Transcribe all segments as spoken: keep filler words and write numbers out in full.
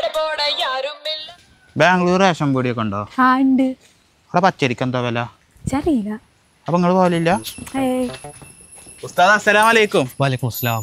Bangalore ration പൊടിയൊക്കെ ഉണ്ടോ? അവിടെ പച്ചരിക്ക് എന്താ വില? അപ്പൊ നിങ്ങള് പോലില്ല? ഉസ്താദ് അസ്സലാമു അലൈക്കും. വലൈക്കും അസ്സലാം.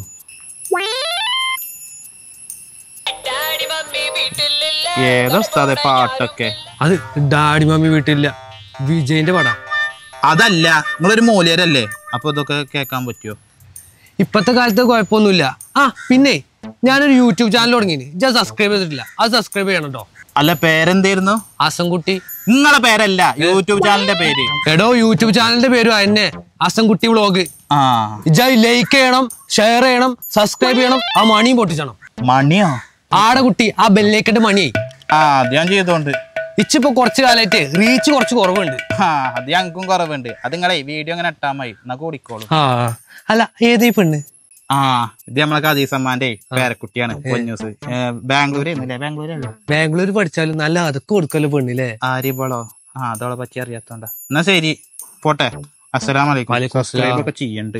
ഏതാ ഉസ്താദെ പാട്ടൊക്കെ? അത് ഡാഡി മമ്മി വീട്ടിലില്ല, വിജയിന്റെ പടാ. അതല്ല, നിങ്ങളൊരു മൂല്യരല്ലേ, അപ്പൊ ഇതൊക്കെ കേൾക്കാൻ പറ്റുമോ? ഇപ്പത്തെ കാലത്ത് കുഴപ്പമൊന്നുമില്ല. ആ പിന്നെ ഞാനൊരു യൂട്യൂബ് ചാനൽ തുടങ്ങി, ഞാൻ സബ്സ്ക്രൈബ് ചെയ്തിട്ടില്ല, അത് സബ്സ്ക്രൈബ് ചെയ്യണം കേട്ടോ. അല്ല പേരെന്തായിരുന്നു? അസംകുട്ടി. നിങ്ങളെ പേരല്ല, യൂട്യൂബ് ചാനലിന്റെ പേര്. എടോ യൂട്യൂബ് ചാനലിന്റെ പേര് എന്നെ അസംകുട്ടി വ്ളോഗ്. ആ ലൈക്ക് ചെയ്യണം, ഷെയർ ചെയ്യണം, സബ്സ്ക്രൈബ് ചെയ്യണം, ആ മണിയും പൊട്ടിച്ചണം. മണിയോ? ആടെ കുട്ടി ആ ബെല്ലേക്കന്റെ മണിയായി. ആ അത് ഞാൻ ചെയ്തോണ്ട്. ഇച്ചിപ്പോ കുറച്ചു കാലമായിട്ട് റീച്ച് കുറച്ച് കുറവുണ്ട്. ആ അത് ഞങ്ങൾക്കും കുറവുണ്ട്. അത് നിങ്ങളെ വീഡിയോ അങ്ങനെ ഇട്ടാ മതി, എന്നാ കൂടിക്കോളും. ആ അല്ല ഏതീ പെണ്ണ്? ആ ഇത് നമ്മളെ കദീസമ്മാന്റെ പേരക്കുട്ടിയാണ്. പൊന്നൂസ് ബാംഗ്ലൂർ ബാംഗ്ലൂരല്ലോ. ബാംഗ്ലൂർ പഠിച്ചാലും നല്ല അതൊക്കെ കൊടുക്കല്ലോ പെണ്ണില്ലേ. ആര്യബളോ? ആ അതോളെ പറ്റി അറിയാത്തോണ്ടാ. എന്നാ ശരി പോട്ടെ. അസ്സലാമു അലൈക്കും. സബ്സ്ക്രൈബ് ഒക്കെ ചെയ്യണ്ട്.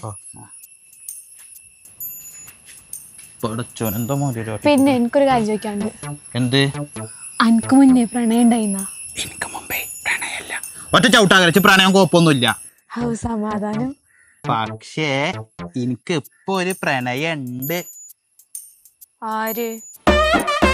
പിന്നെ എനിക്കൊരു കാര്യം ചോദിക്കാണ്ട്. എന്ത്? അനക്ക് മുന്നേ പ്രണയം ഉണ്ടായിന്ന? എനിക്ക് മുമ്പേ പ്രണയല്ല. ഒറ്റ ചവിട്ടാകരച്ച് പ്രണയം കുഴപ്പമൊന്നുമില്ല. സമാധാനം. പക്ഷേ എനിക്ക് ഇപ്പൊ ഒരു പ്രണയം ഉണ്ട്. ആര്?